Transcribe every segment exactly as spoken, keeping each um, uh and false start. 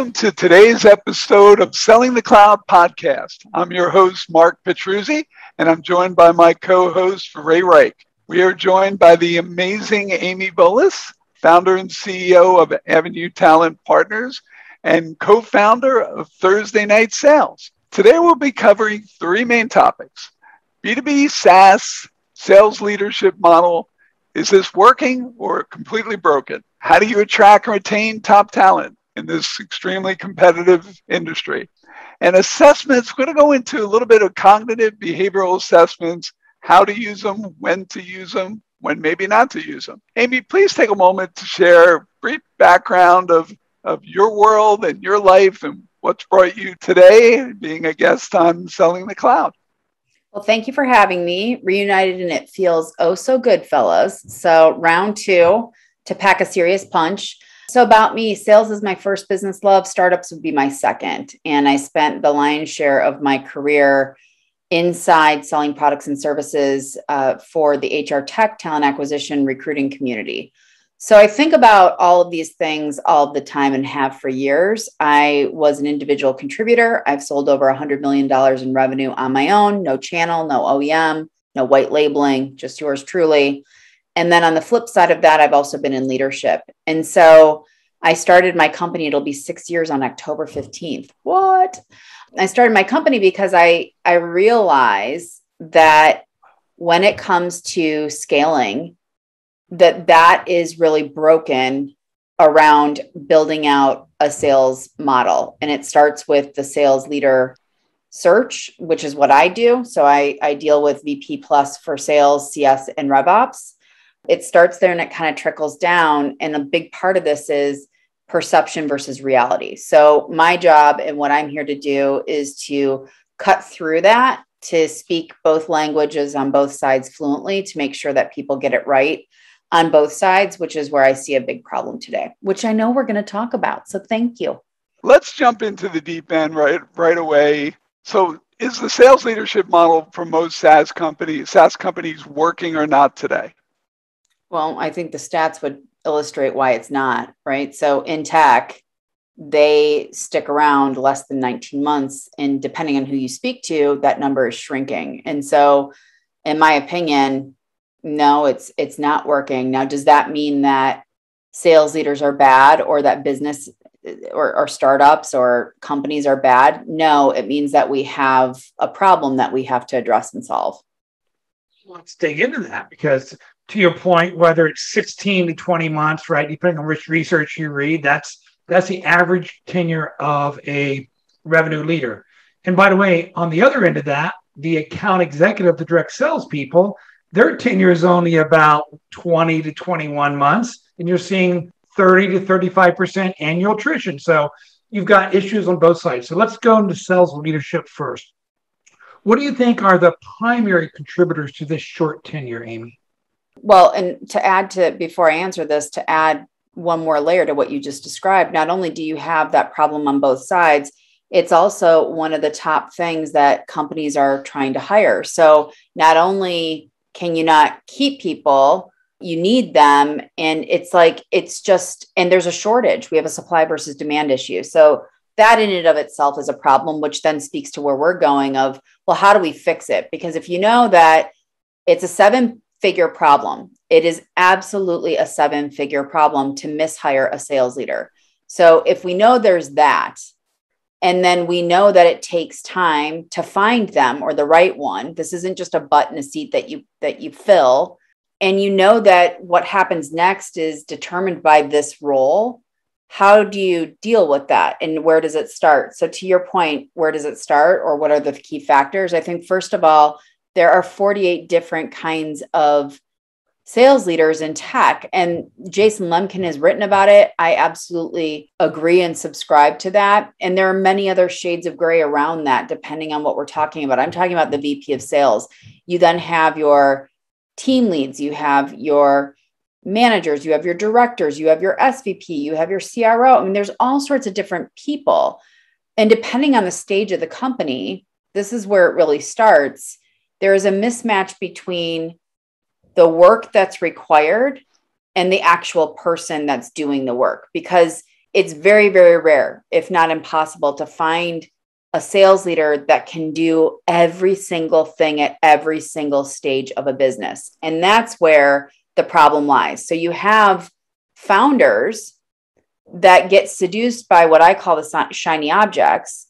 Welcome to today's episode of Selling the Cloud podcast. I'm your host, Mark Petruzzi, and I'm joined by my co-host, Ray Reich. We are joined by the amazing Amy Bolis, founder and C E O of Avenue Talent Partners and co-founder of Thursday Night Sales. Today we'll be covering three main topics. B two B SaaS sales leadership model. Is this working or completely broken? How do you attract and retain top talent in this extremely competitive industry? And assessments, we're going to go into a little bit of cognitive behavioral assessments, how to use them, when to use them, when maybe not to use them. Amy, please take a moment to share a brief background of, of your world and your life and what's brought you today being a guest on Selling the Cloud. Well, thank you for having me. Reunited and it feels oh so good, fellas. So round two to pack a serious punch. So about me, sales is my first business love. Startups would be my second. And I spent the lion's share of my career inside selling products and services uh, for the H R tech, talent acquisition, recruiting community. So I think about all of these things all the time and have for years. I was an individual contributor. I've sold over one hundred million dollars in revenue on my own, no channel, no O E M, no white labeling, just yours truly. And then on the flip side of that, I've also been in leadership. And so I started my company. It'll be six years on October fifteenth. What? I started my company because I, I realized that when it comes to scaling, that that is really broken around building out a sales model. And it starts with the sales leader search, which is what I do. So I, I deal with V P plus for sales, C S, and RevOps. It starts there and it kind of trickles down. And a big part of this is perception versus reality. So my job and what I'm here to do is to cut through that, to speak both languages on both sides fluently, to make sure that people get it right on both sides, which is where I see a big problem today, which I know we're going to talk about. So thank you. Let's jump into the deep end right, right away. So is the sales leadership model for most SaaS companies, SaaS companies working or not today? Well, I think the stats would illustrate why it's not, right? So in tech, they stick around less than nineteen months. And depending on who you speak to, that number is shrinking. And so in my opinion, no, it's it's not working. Now, does that mean that sales leaders are bad or that business or, or startups or companies are bad? No, it means that we have a problem that we have to address and solve. Let's dig into that because to your point, whether it's sixteen to twenty months, right, depending on which research you read, that's that's the average tenure of a revenue leader. And by the way, on the other end of that, the account executive, the direct salespeople, their tenure is only about twenty to twenty-one months, and you're seeing thirty to thirty-five percent annual attrition. So you've got issues on both sides. So let's go into sales leadership first. What do you think are the primary contributors to this short tenure, Amy? Well, and to add to, before I answer this, to add one more layer to what you just described, not only do you have that problem on both sides, it's also one of the top things that companies are trying to hire. So not only can you not keep people, you need them. And it's like, it's just, and there's a shortage. We have a supply versus demand issue. So that in and of itself is a problem, which then speaks to where we're going of, well, how do we fix it? Because if you know that it's a seven figure problem, it is absolutely a seven figure problem to mishire a sales leader. So if we know there's that, and then we know that it takes time to find them or the right one. This isn't just a butt in a seat that you that you fill. And you know that what happens next is determined by this role. How do you deal with that? And where does it start? So to your point, where does it start or what are the key factors? I think, first of all, there are forty-eight different kinds of sales leaders in tech. And Jason Lemkin has written about it. I absolutely agree and subscribe to that. And there are many other shades of gray around that, depending on what we're talking about. I'm talking about the V P of sales. You then have your team leads, you have your managers, you have your directors, you have your S V P, you have your C R O. I mean, there's all sorts of different people. And depending on the stage of the company, this is where it really starts. There is a mismatch between the work that's required and the actual person that's doing the work. Because it's very, very rare, if not impossible, to find a sales leader that can do every single thing at every single stage of a business. And that's where the problem lies. So you have founders that get seduced by what I call the shiny objects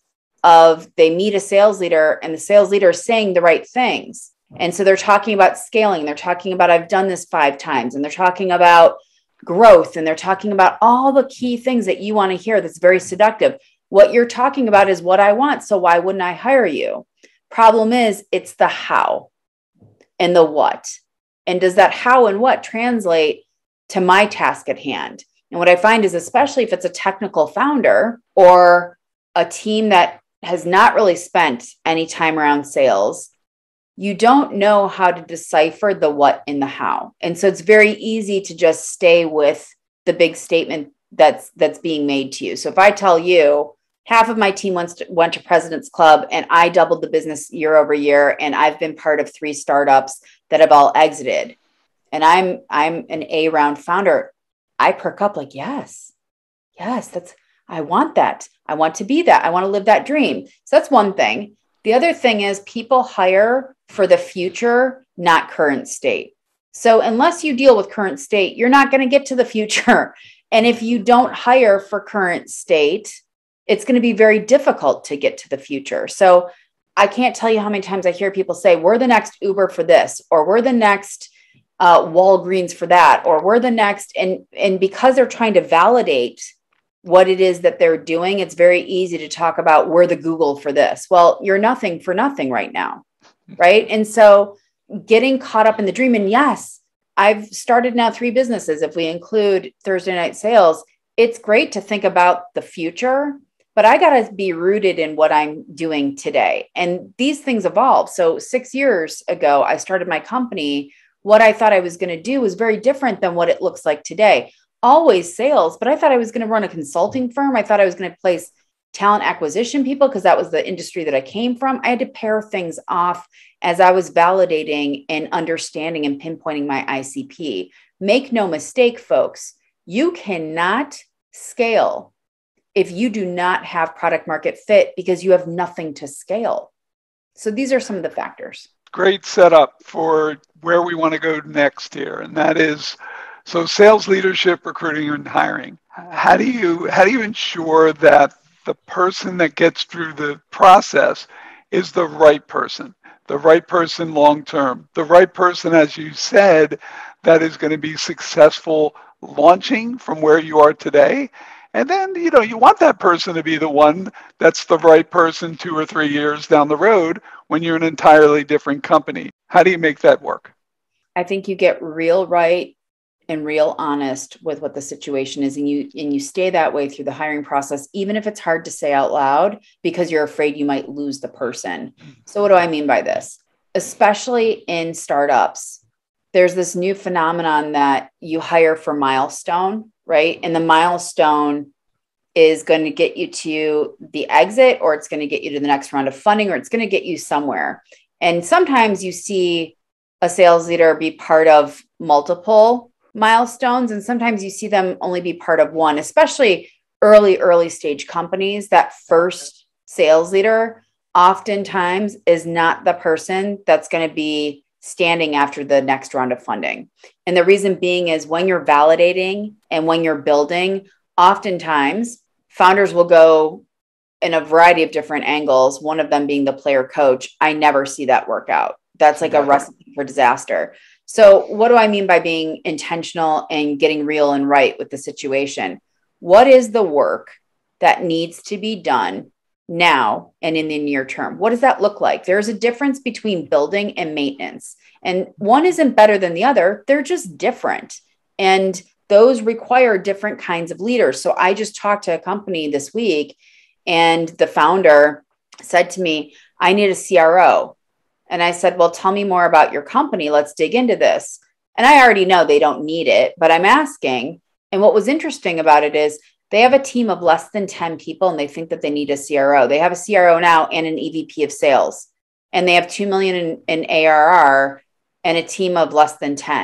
of they meet a sales leader and the sales leader is saying the right things. And so they're talking about scaling. They're talking about, I've done this five times, and they're talking about growth. And they're talking about all the key things that you want to hear. That's very seductive. What you're talking about is what I want. So why wouldn't I hire you? Problem is, it's the how and the what. And does that how and what translate to my task at hand? And what I find is, especially if it's a technical founder or a team that has not really spent any time around sales, you don't know how to decipher the what and the how. And so it's very easy to just stay with the big statement that's that's being made to you. So if I tell you half of my team went to, went to President's Club and I doubled the business year over year, and I've been part of three startups that have all exited, and I'm I'm an A round founder, I perk up like, yes, yes, that's, I want that. I want to be that. I want to live that dream. So that's one thing. The other thing is people hire for the future, not current state. So unless you deal with current state, you're not going to get to the future. And if you don't hire for current state, it's going to be very difficult to get to the future. So I can't tell you how many times I hear people say, we're the next Uber for this, or we're the next uh, Walgreens for that, or we're the next. And, and because they're trying to validate what it is that they're doing, it's very easy to talk about we're the Google for this. Well, you're nothing for nothing right now. Right. And so getting caught up in the dream, and yes, I've started now three businesses. If we include Thursday Night Sales, it's great to think about the future, but I got to be rooted in what I'm doing today. And these things evolve. So six years ago, I started my company. What I thought I was going to do was very different than what it looks like today. Always sales, but I thought I was going to run a consulting firm. I thought I was going to place talent acquisition people because that was the industry that I came from. I had to pair things off as I was validating and understanding and pinpointing my I C P. Make no mistake, folks, you cannot scale if you do not have product market fit because you have nothing to scale. So these are some of the factors. Great setup for where we want to go next here. And that is, so sales leadership, recruiting, and hiring. How do you, how do you ensure that the person that gets through the process is the right person, the right person long-term, the right person, as you said, that is going to be successful launching from where you are today? And then, you know, you want that person to be the one that's the right person two or three years down the road when you're an entirely different company. How do you make that work? I think you get real right and real honest with what the situation is. And you, and you stay that way through the hiring process, even if it's hard to say out loud because you're afraid you might lose the person. So what do I mean by this? Especially in startups, there's this new phenomenon that you hire for milestone, right? And the milestone is going to get you to the exit, or it's going to get you to the next round of funding, or it's going to get you somewhere. And sometimes you see a sales leader be part of multiple milestones, and sometimes you see them only be part of one, especially early, early stage companies. That first sales leader oftentimes is not the person that's going to be standing after the next round of funding. And the reason being is when you're validating and when you're building, oftentimes founders will go in a variety of different angles, one of them being the player coach. I never see that work out. That's like a recipe for disaster. So what do I mean by being intentional and getting real and right with the situation? What is the work that needs to be done now and in the near term? What does that look like? There's a difference between building and maintenance, and one isn't better than the other. They're just different. And those require different kinds of leaders. So I just talked to a company this week, and the founder said to me, I need a C R O. And I said, well, tell me more about your company. Let's dig into this. And I already know they don't need it, but I'm asking. And what was interesting about it is they have a team of less than ten people, and they think that they need a C R O. They have a C R O now and an E V P of sales, and they have two million in, in A R R and a team of less than ten.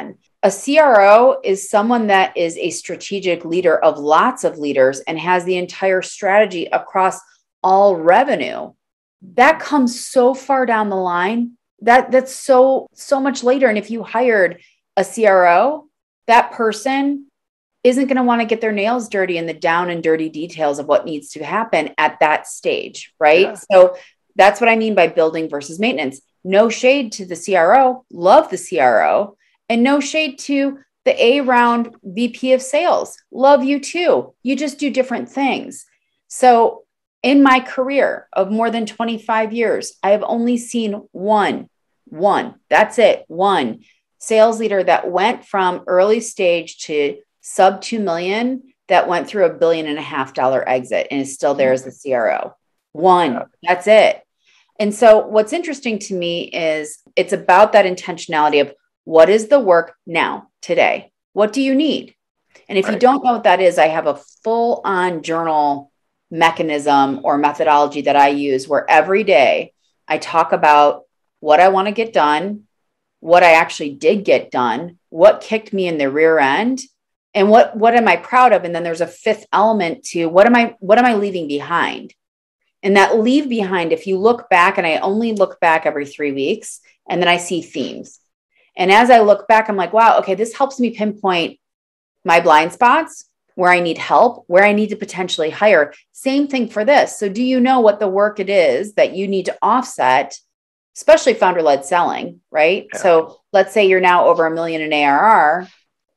A C R O is someone that is a strategic leader of lots of leaders and has the entire strategy across all revenue. That comes so far down the line. That that's so, so much later. And if you hired a C R O, that person isn't going to want to get their nails dirty in the down and dirty details of what needs to happen at that stage, right? Yeah. So that's what I mean by building versus maintenance. No shade to the C R O, love the C R O, and no shade to the A round V P of sales. Love you too. You just do different things. So in my career of more than twenty-five years, I have only seen one, one, that's it, one sales leader that went from early stage to sub two million that went through a billion and a half dollar exit and is still there as the C R O. One, that's it. And so what's interesting to me is it's about that intentionality of what is the work now, today? What do you need? And if right. you don't know what that is, I have a full on journal mechanism or methodology that I use where every day I talk about what I want to get done, what I actually did get done, what kicked me in the rear end, and what, what am I proud of? And then there's a fifth element to what am I, what am I leaving behind? And that leave behind, if you look back, and I only look back every three weeks, and then I see themes. And as I look back, I'm like, wow, okay, this helps me pinpoint my blind spots, where I need help, where I need to potentially hire. Same thing for this. So do you know what the work it is that you need to offset, especially founder-led selling, right? Yeah. So let's say you're now over a million in A R R.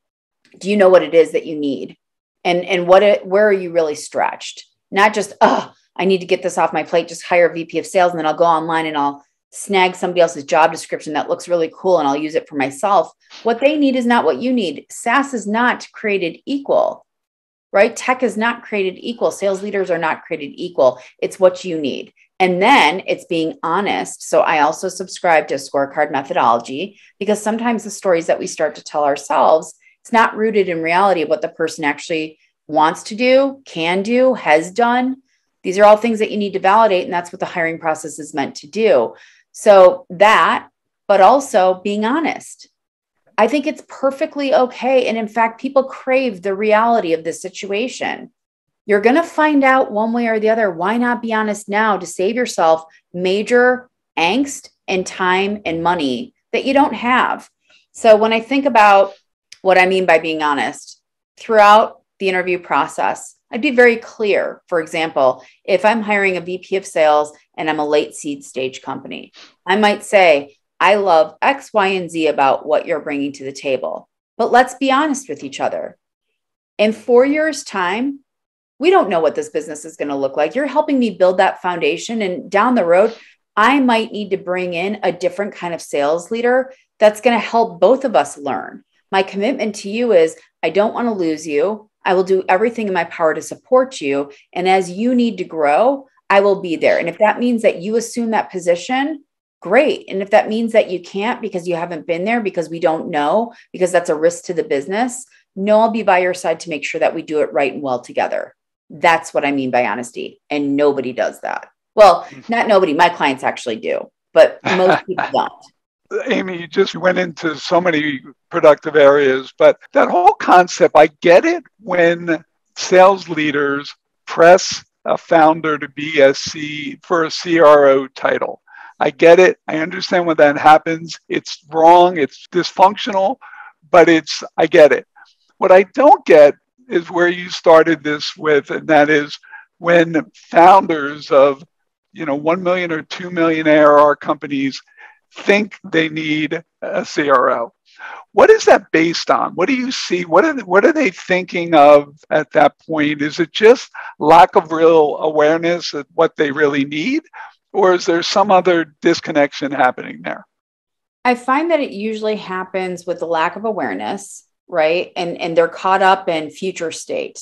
Do you know what it is that you need? And, and what it, where are you really stretched? Not just, oh, I need to get this off my plate, just hire a V P of sales, and then I'll go online and I'll snag somebody else's job description that looks really cool and I'll use it for myself. What they need is not what you need. SaaS is not created equal, right? Tech is not created equal. Sales leaders are not created equal. It's what you need. And then it's being honest. So I also subscribe to a scorecard methodology, because sometimes the stories that we start to tell ourselves, it's not rooted in reality of what the person actually wants to do, can do, has done. These are all things that you need to validate. And that's what the hiring process is meant to do. So that, but also being honest. I think it's perfectly okay. And in fact, people crave the reality of this situation. You're going to find out one way or the other. Why not be honest now to save yourself major angst and time and money that you don't have? So when I think about what I mean by being honest, throughout the interview process, I'd be very clear. For example, if I'm hiring a V P of sales and I'm a late seed stage company, I might say, I love X, Y, and Z about what you're bringing to the table, but let's be honest with each other. In four years' time, we don't know what this business is going to look like. You're helping me build that foundation. And down the road, I might need to bring in a different kind of sales leader that's going to help both of us learn. My commitment to you is I don't want to lose you. I will do everything in my power to support you. And as you need to grow, I will be there. And if that means that you assume that position, great. And if that means that you can't because you haven't been there, because we don't know, because that's a risk to the business, no, I'll be by your side to make sure that we do it right and well together. That's what I mean by honesty. And nobody does that. Well, not nobody. My clients actually do, but most people don't. Amy, you just went into so many productive areas, but that whole concept, I get it when sales leaders press a founder to be a C for a C R O title. I get it. I understand when that happens. It's wrong. It's dysfunctional, but it's, I get it. What I don't get is where you started this with, and that is when founders of, you know, one million or two million A R R companies think they need a C R O. What is that based on? What do you see? What are, what are they thinking of at that point? Is it just lack of real awareness of what they really need? Or is there some other disconnection happening there? I find that it usually happens with the lack of awareness, right? And, and they're caught up in future state.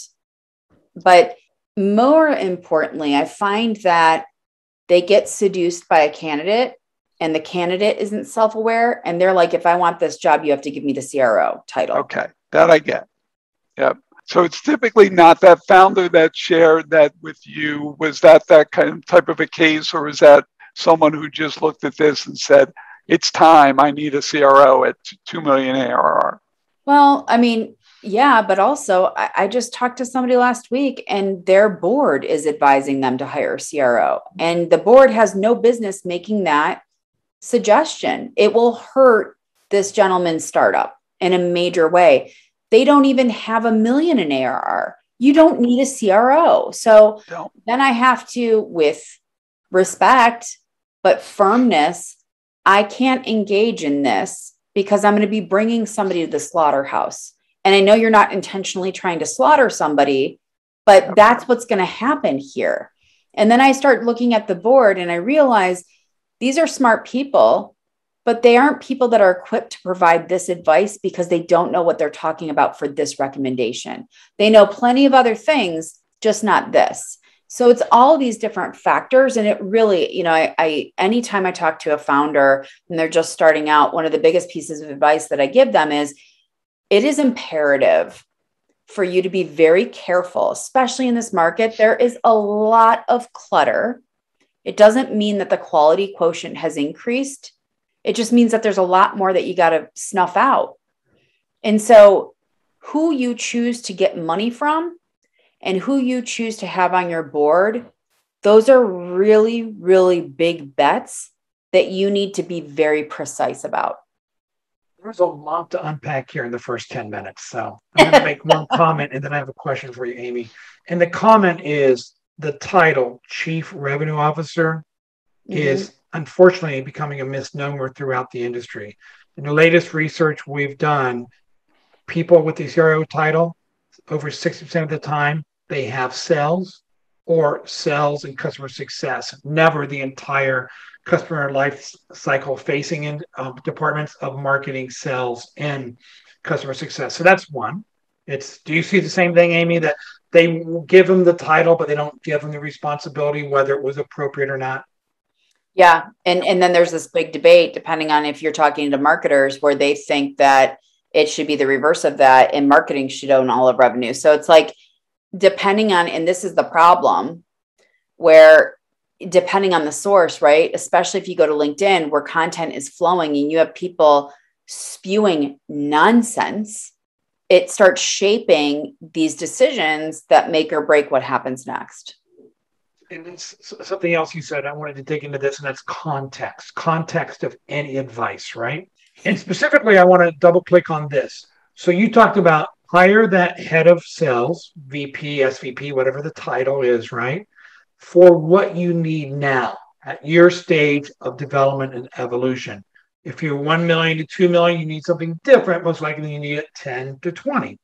But more importantly, I find that they get seduced by a candidate, and the candidate isn't self-aware. And they're like, if I want this job, you have to give me the C R O title. Okay, that I get. Yep. So it's typically not that founder that shared that with you. Was that that kind of type of a case, or was that someone who just looked at this and said, it's time, I need a C R O at two million A R R? Well, I mean, yeah, but also I, I just talked to somebody last week and their board is advising them to hire a C R O. And the board has no business making that suggestion. It will hurt this gentleman's startup in a major way. They don't even have a million in A R R. You don't need a C R O. So No. then I have to, with respect, but firmness, I can't engage in this because I'm going to be bringing somebody to the slaughterhouse. And I know you're not intentionally trying to slaughter somebody, but that's what's going to happen here. And then I start looking at the board and I realize these are smart people, but they aren't people that are equipped to provide this advice because they don't know what they're talking about for this recommendation. They know plenty of other things, just not this. So it's all these different factors. And it really, you know, I, I anytime I talk to a founder and they're just starting out, one of the biggest pieces of advice that I give them is it is imperative for you to be very careful, especially in this market. There is a lot of clutter. It doesn't mean that the quality quotient has increased. It just means that there's a lot more that you got to snuff out. And so who you choose to get money from and who you choose to have on your board, those are really, really big bets that you need to be very precise about. There's a lot to unpack here in the first ten minutes. So I'm going to make one comment and then I have a question for you, Amy. And the comment is the title, Chief Revenue Officer, mm-hmm. is unfortunately becoming a misnomer throughout the industry. In the latest research we've done, people with the C R O title, over sixty percent of the time, they have sales or sales and customer success, never the entire customer life cycle facing in um, departments of marketing, sales, and customer success. So that's one. It's, do you see the same thing, Amy, that they give them the title, but they don't give them the responsibility, whether it was appropriate or not? Yeah. And, and then there's this big debate, depending on if you're talking to marketers, where they think that it should be the reverse of that and marketing should own all of revenue. So it's like, depending on, and this is the problem, where depending on the source, right? Especially if you go to LinkedIn where content is flowing and you have people spewing nonsense, it starts shaping these decisions that make or break what happens next. And it's something else you said, I wanted to dig into this, and that's context, context of any advice, right? And specifically, I want to double click on this. So you talked about hire that head of sales, V P, S V P, whatever the title is, right? For what you need now at your stage of development and evolution. If you're one million to two million, you need something different. Most likely you need it ten to twenty.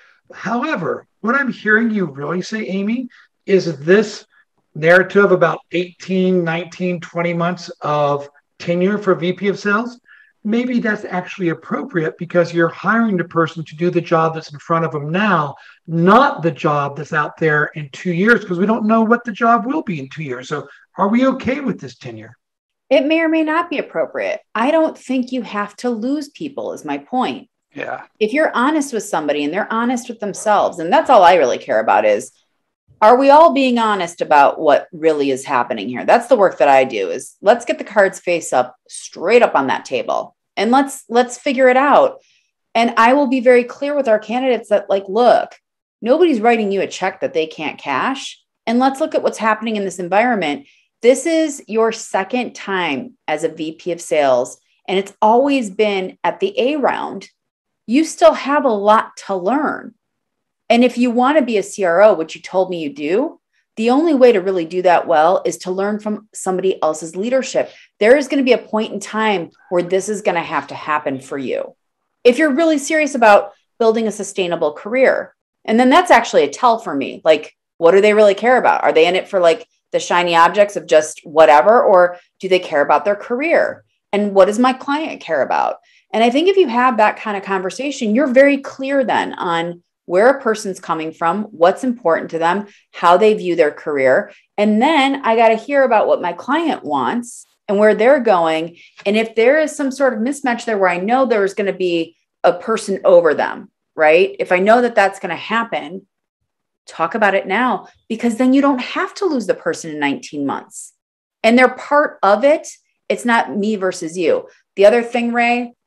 However, what I'm hearing you really say, Amy, is this narrative about eighteen, nineteen, twenty months of tenure for V P of sales. Maybe that's actually appropriate because you're hiring the person to do the job that's in front of them now, not the job that's out there in two years, because we don't know what the job will be in two years. So are we okay with this tenure? It may or may not be appropriate. I don't think you have to lose people is my point. Yeah. If you're honest with somebody and they're honest with themselves, and that's all I really care about is, are we all being honest about what really is happening here? That's the work that I do is let's get the cards face up straight up on that table and let's, let's figure it out. And I will be very clear with our candidates that like, look, nobody's writing you a check that they can't cash. And let's look at what's happening in this environment. This is your second time as a V P of sales, and it's always been at the A round. You still have a lot to learn. And if you want to be a C R O, which you told me you do, the only way to really do that well is to learn from somebody else's leadership. There is going to be a point in time where this is going to have to happen for you. If you're really serious about building a sustainable career. And then that's actually a tell for me. Like, what do they really care about? Are they in it for like the shiny objects of just whatever? Or do they care about their career? And what does my client care about? And I think if you have that kind of conversation, you're very clear then on where a person's coming from, what's important to them, how they view their career. And then I got to hear about what my client wants and where they're going. And if there is some sort of mismatch there where I know there's going to be a person over them, right? If I know that that's going to happen, talk about it now, because then you don't have to lose the person in nineteen months. And they're part of it. It's not me versus you. The other thing, Ray,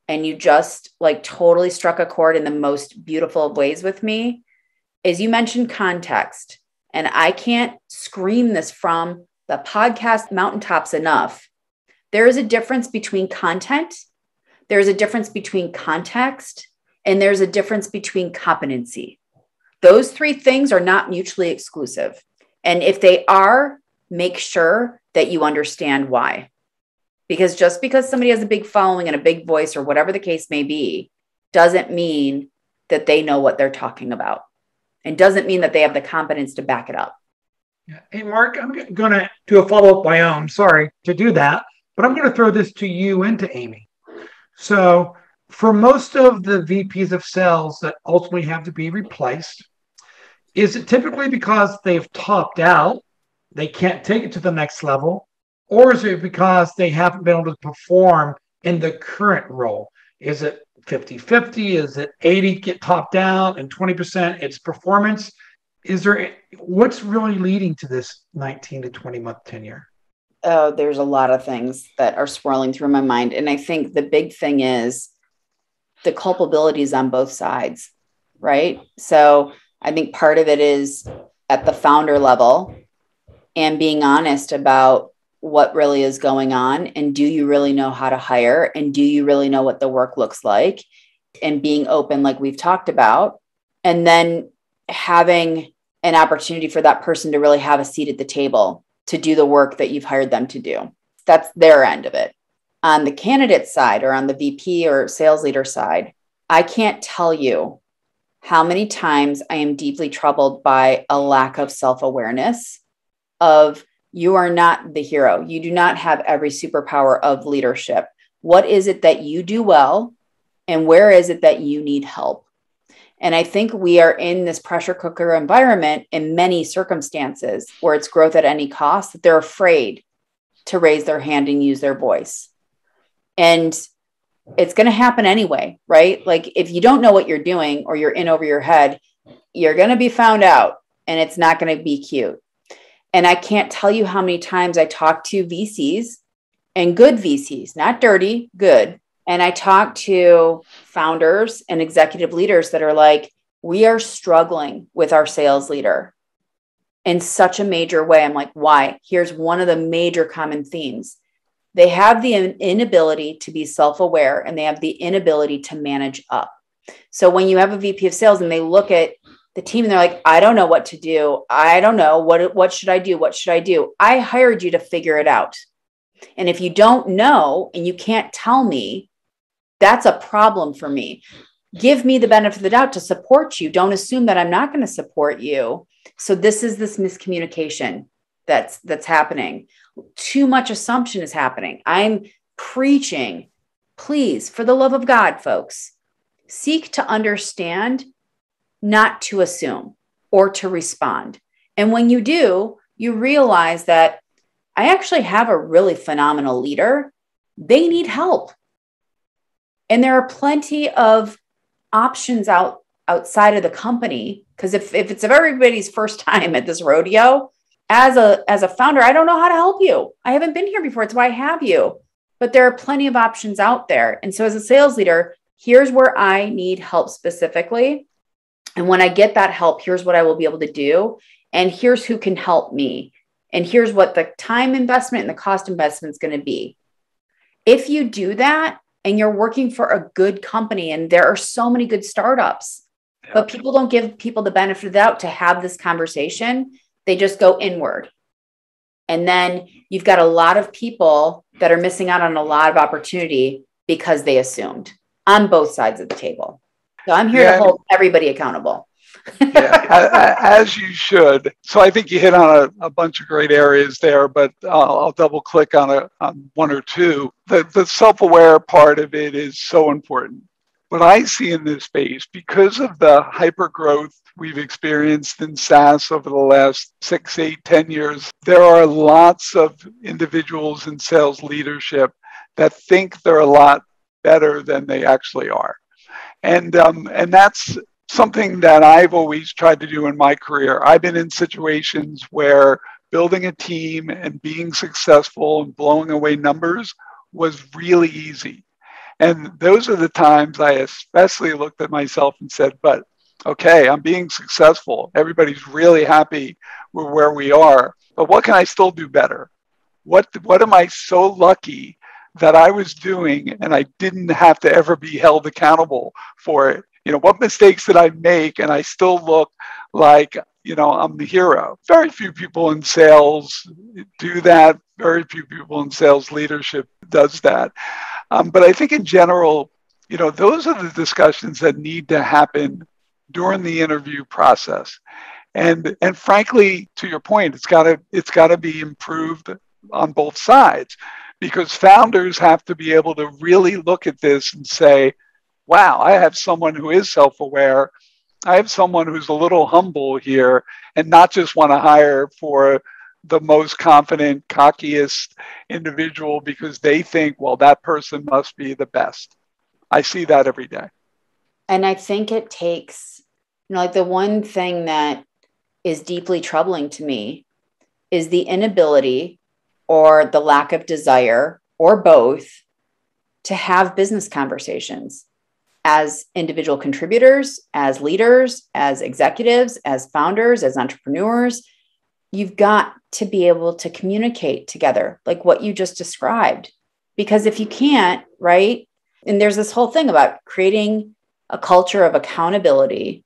and you just like totally struck a chord in the most beautiful of ways with me, is you mentioned context. And I can't scream this from the podcast mountaintops enough. There is a difference between content, there's a difference between context, and there's a difference between competency. Those three things are not mutually exclusive. And if they are, make sure that you understand why. Because just because somebody has a big following and a big voice or whatever the case may be, doesn't mean that they know what they're talking about. And doesn't mean that they have the competence to back it up. Yeah. Hey, Mark, I'm going to do a follow-up of my own. Sorry to do that, but I'm going to throw this to you and to Amy. So for most of the V Ps of sales that ultimately have to be replaced, is it typically because they've topped out, they can't take it to the next level, or is it because they haven't been able to perform in the current role? Is it fifty-fifty? Is it eighty get topped out and twenty percent it's performance? Is there, what's really leading to this nineteen to twenty month tenure? Oh, there's a lot of things that are swirling through my mind. And I think the big thing is the culpability is on both sides, right? So I think part of it is at the founder level and being honest about what really is going on. And do you really know how to hire? And do you really know what the work looks like? And being open, like we've talked about, and then having an opportunity for that person to really have a seat at the table to do the work that you've hired them to do. That's their end of it. On the candidate side or on the V P or sales leader side, I can't tell you how many times I am deeply troubled by a lack of self-awareness of you are not the hero. You do not have every superpower of leadership. What is it that you do well? And where is it that you need help? And I think we are in this pressure cooker environment in many circumstances where it's growth at any cost, that they're afraid to raise their hand and use their voice. And it's going to happen anyway, right? Like if you don't know what you're doing or you're in over your head, you're going to be found out and it's not going to be cute. And I can't tell you how many times I talk to V Cs and good V Cs, not dirty, good. And I talk to founders and executive leaders that are like, we are struggling with our sales leader in such a major way. I'm like, why? Here's one of the major common themes. They have the inability to be self-aware and they have the inability to manage up. So when you have a V P of sales and they look at the team and they're like, I don't know what to do. I don't know. What, what should I do? What should I do? I hired you to figure it out. And if you don't know and you can't tell me, that's a problem for me. Give me the benefit of the doubt to support you. Don't assume that I'm not going to support you. So this is this miscommunication that's that's happening. Too much assumption is happening. I'm preaching, please, for the love of God, folks, seek to understand, not to assume or to respond. And when you do, you realize that I actually have a really phenomenal leader. They need help. And there are plenty of options out outside of the company. Because if, if it's everybody's first time at this rodeo, as a, as a founder, I don't know how to help you. I haven't been here before. It's why I have you. But there are plenty of options out there. And so as a sales leader, here's where I need help specifically. And when I get that help, here's what I will be able to do. And here's who can help me. And here's what the time investment and the cost investment is going to be. If you do that, and you're working for a good company, and there are so many good startups, yeah. But people don't give people the benefit of the doubt to have this conversation. They just go inward. And then you've got a lot of people that are missing out on a lot of opportunity because they assumed on both sides of the table. So I'm here yeah. to hold everybody accountable. Yeah, as you should. So I think you hit on a, a bunch of great areas there, but uh, I'll double click on, a, on one or two. The, the self-aware part of it is so important. What I see in this space, because of the hyper growth we've experienced in SaaS over the last six, eight, ten years, there are lots of individuals in sales leadership that think they're a lot better than they actually are. And um, and that's something that I've always tried to do in my career. I've been in situations where building a team and being successful and blowing away numbers was really easy. And those are the times I especially looked at myself and said, but okay, I'm being successful. Everybody's really happy with where we are, but what can I still do better? What, what am I so lucky that I was doing and I didn't have to ever be held accountable for it? You know, what mistakes did I make and I still look like, you know, I'm the hero? Very few people in sales do that. Very few people in sales leadership does that. Um, but I think in general, you know, those are the discussions that need to happen during the interview process. And and frankly, to your point, it's gotta it's gotta be improved on both sides, because founders have to be able to really look at this and say, wow, I have someone who is self-aware. I have someone who's a little humble here and not just want to hire for the most confident, cockiest individual because they think, well, that person must be the best. I see that every day. And I think it takes, you know, like the one thing that is deeply troubling to me is the inability or the lack of desire or both to have business conversations as individual contributors, as leaders, as executives, as founders, as entrepreneurs. You've got to be able to communicate together, like what you just described. Because if you can't, right? And there's this whole thing about creating a culture of accountability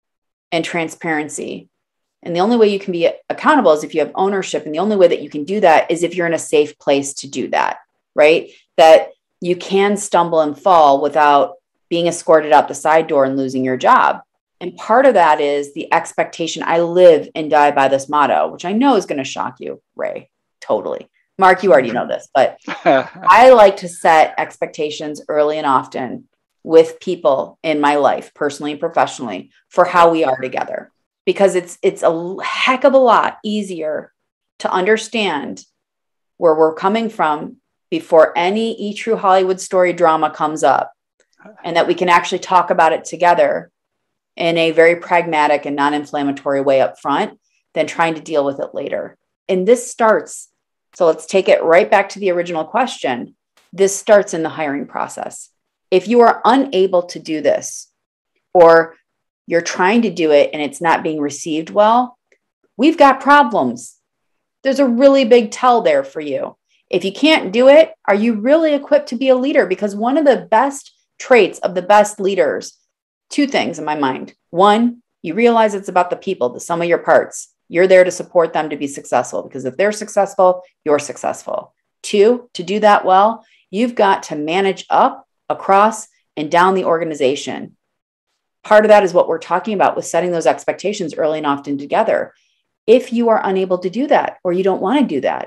and transparency. And the only way you can be accountable is if you have ownership. And the only way that you can do that is if you're in a safe place to do that, right? That you can stumble and fall without being escorted out the side door and losing your job. And part of that is the expectation. I live and die by this motto, which I know is going to shock you, Ray. Totally. Mark, you already know this, but I like to set expectations early and often with people in my life, personally and professionally, for how we are together. Because it's it's a heck of a lot easier to understand where we're coming from before any E! True Hollywood story drama comes up, and that we can actually talk about it together in a very pragmatic and non-inflammatory way up front than trying to deal with it later. And this starts, so let's take it right back to the original question. This starts in the hiring process. If you are unable to do this, or you're trying to do it and it's not being received well, we've got problems. There's a really big tell there for you. If you can't do it, are you really equipped to be a leader? Because one of the best traits of the best leaders, two things in my mind. One, you realize it's about the people, the sum of your parts. You're there to support them to be successful, because if they're successful, you're successful. Two, to do that well, you've got to manage up, across, and down the organization. Part of that is what we're talking about with setting those expectations early and often together. If you are unable to do that, or you don't want to do that,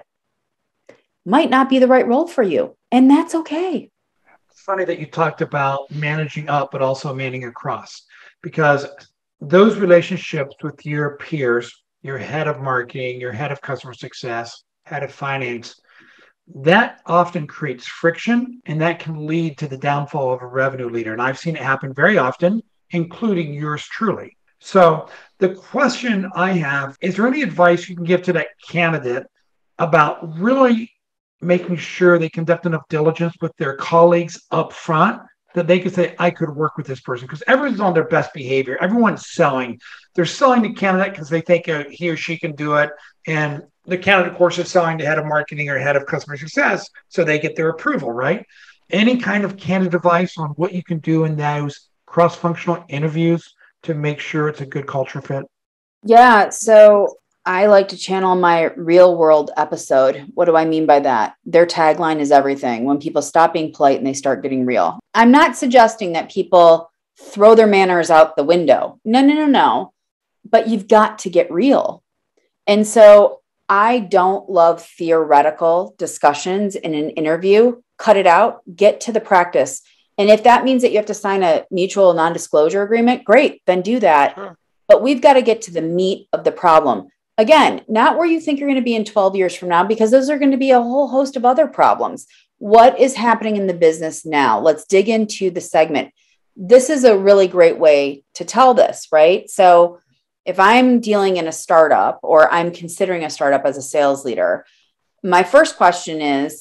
might not be the right role for you. And that's okay. It's funny that you talked about managing up, but also managing across, because those relationships with your peers, your head of marketing, your head of customer success, head of finance, that often creates friction, and that can lead to the downfall of a revenue leader. And I've seen it happen very often, including yours truly. So the question I have, is there any advice you can give to that candidate about really making sure they conduct enough diligence with their colleagues up front that they could say, I could work with this person? Because everyone's on their best behavior. Everyone's selling. They're selling the candidate because they think uh, he or she can do it. And the candidate, of course, is selling to head of marketing or head of customer success, so they get their approval, right? Any kind of candidate advice on what you can do in those cross-functional interviews to make sure it's a good culture fit? Yeah. So I like to channel my real world episode. What do I mean by that? Their tagline is everything. When people stop being polite and they start getting real. I'm not suggesting that people throw their manners out the window. No, no, no, no. But you've got to get real. And so I don't love theoretical discussions in an interview. Cut it out, get to the practice. And if that means that you have to sign a mutual non-disclosure agreement, great, then do that. Sure. But we've got to get to the meat of the problem. Again, not where you think you're going to be in twelve years from now, because those are going to be a whole host of other problems. What is happening in the business now? Let's dig into the segment. This is a really great way to tell this, right? So if I'm dealing in a startup, or I'm considering a startup as a sales leader, my first question is,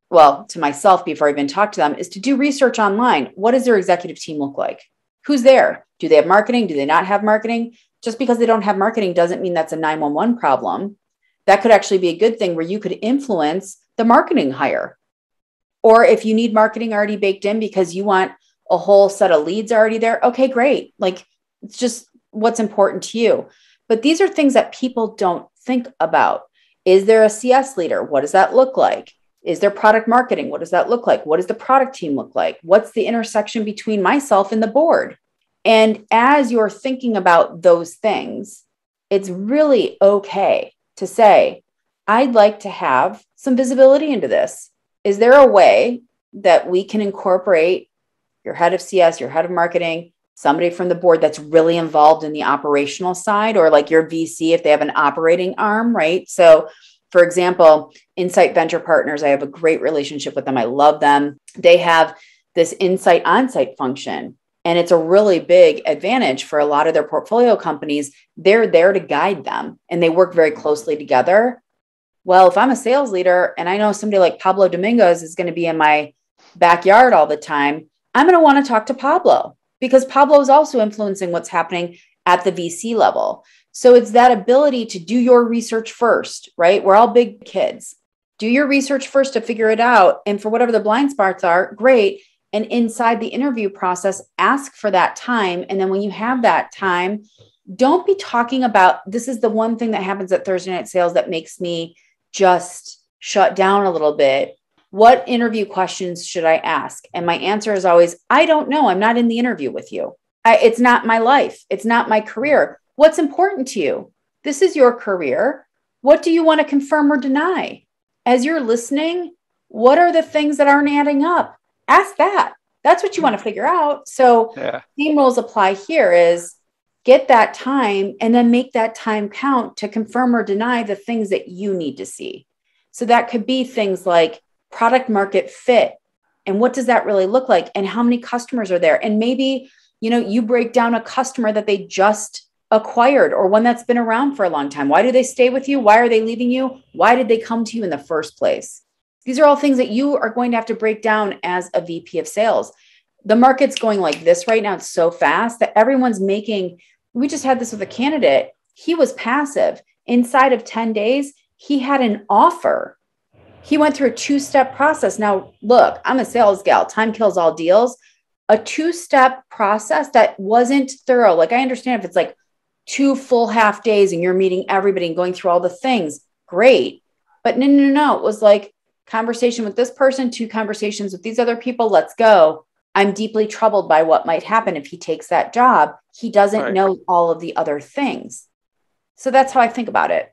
well, to myself before I even talk to them, is to do research online. What does their executive team look like? Who's there? Do they have marketing? Do they not have marketing? Just because they don't have marketing doesn't mean that's a nine one one problem. That could actually be a good thing where you could influence the marketing hire. Or if you need marketing already baked in because you want a whole set of leads already there, okay, great. Like, it's just what's important to you. But these are things that people don't think about. Is there a C S leader? What does that look like? Is there product marketing? What does that look like? What does the product team look like? What's the intersection between myself and the board? And as you're thinking about those things, it's really okay to say, I'd like to have some visibility into this. Is there a way that we can incorporate your head of C S, your head of marketing, somebody from the board that's really involved in the operational side, or like your V C if they have an operating arm, right? So for example, Insight Venture Partners, I have a great relationship with them. I love them. They have this Insight Onsite function, and it's a really big advantage for a lot of their portfolio companies. They're there to guide them, and they work very closely together. Well, if I'm a sales leader and I know somebody like Pablo Domingos is going to be in my backyard all the time, I'm going to want to talk to Pablo because Pablo is also influencing what's happening at the V C level. So it's that ability to do your research first, right? We're all big kids. Do your research first to figure it out. And for whatever the blind spots are, great. And inside the interview process, ask for that time. And then when you have that time, don't be talking about, this is the one thing that happens at Thursday Night Sales that makes me just shut down a little bit. What interview questions should I ask? And my answer is always, I don't know. I'm not in the interview with you. I, it's not my life. It's not my career. What's important to you? This is your career. What do you want to confirm or deny? As you're listening, what are the things that aren't adding up? Ask that. That's what you want to figure out. So yeah. Same rules apply here is get that time and then make that time count to confirm or deny the things that you need to see. So that could be things like product market fit. And what does that really look like? And how many customers are there? And maybe, you know, you break down a customer that they just acquired or one that's been around for a long time. Why do they stay with you? Why are they leaving you? Why did they come to you in the first place? These are all things that you are going to have to break down as a V P of sales. The market's going like this right now. It's so fast that everyone's making, we just had this with a candidate. He was passive. Inside of ten days, he had an offer. He went through a two-step process. Now, look, I'm a sales gal. Time kills all deals. A two-step process that wasn't thorough. Like I understand if it's like two full half days and you're meeting everybody and going through all the things, great. But no, no, no. It was like conversation with this person, two conversations with these other people. Let's go. I'm deeply troubled by what might happen if he takes that job. He doesn't right. know all of the other things. So that's how I think about it.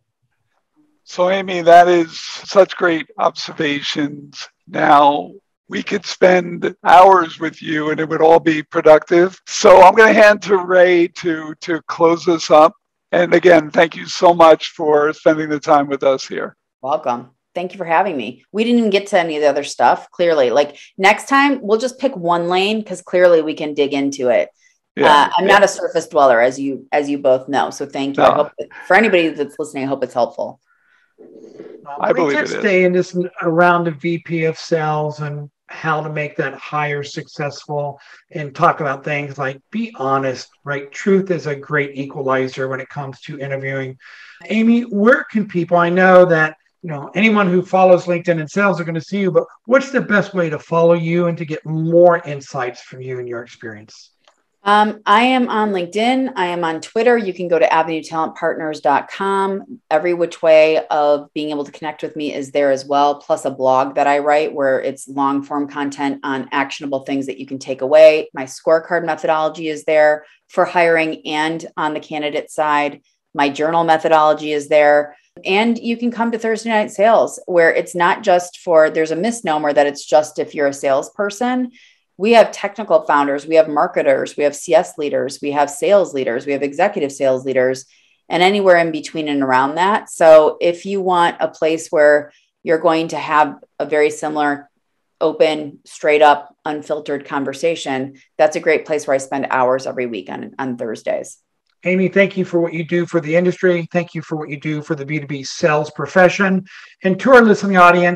So, Amy, that is such great observations. Now, we could spend hours with you and it would all be productive. So I'm going to hand to Ray to, to close this up. And again, thank you so much for spending the time with us here. Welcome. Thank you for having me. We didn't even get to any of the other stuff, clearly. Like next time, we'll just pick one lane because clearly we can dig into it. Yeah, uh, I'm yeah. not a surface dweller, as you as you both know. So thank you. No. I hope that, for anybody that's listening, I hope it's helpful. Well, I believe it is. Stay in this around the V P of sales and how to make that hire successful and talk about things like be honest, right? Truth is a great equalizer when it comes to interviewing. Amy, where can people, I know that, you know, anyone who follows LinkedIn and sales are going to see you, but what's the best way to follow you and to get more insights from you and your experience? Um, I am on LinkedIn. I am on Twitter. You can go to avenue talent partners dot com. Every which way of being able to connect with me is there as well, plus a blog that I write where it's long form content on actionable things that you can take away. My scorecard methodology is there for hiring and on the candidate side. My journal methodology is there. And you can come to Thursday Night Sales where it's not just for, there's a misnomer that it's just if you're a salesperson. We have technical founders, we have marketers, we have C S leaders, we have sales leaders, we have executive sales leaders, and anywhere in between and around that. So if you want a place where you're going to have a very similar, open, straight up, unfiltered conversation, that's a great place where I spend hours every week on, on Thursdays. Amy, thank you for what you do for the industry. Thank you for what you do for the B two B sales profession. And to our listening audience,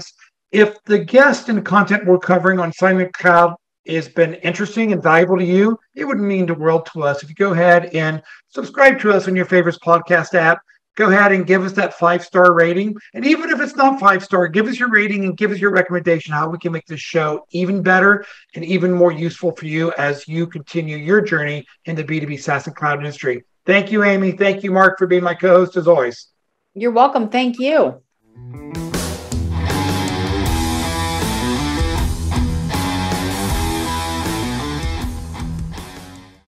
If the guest and content we're covering on Selling the Cloud has been interesting and valuable to you, it would mean the world to us if you go ahead and subscribe to us on your favorite podcast app. Go ahead and give us that five-star rating. And even if it's not five-star, give us your rating and give us your recommendation how we can make this show even better and even more useful for you as you continue your journey in the B two B SaaS and cloud industry. Thank you, Amy. Thank you, Mark, for being my co-host as always. You're welcome. Thank you.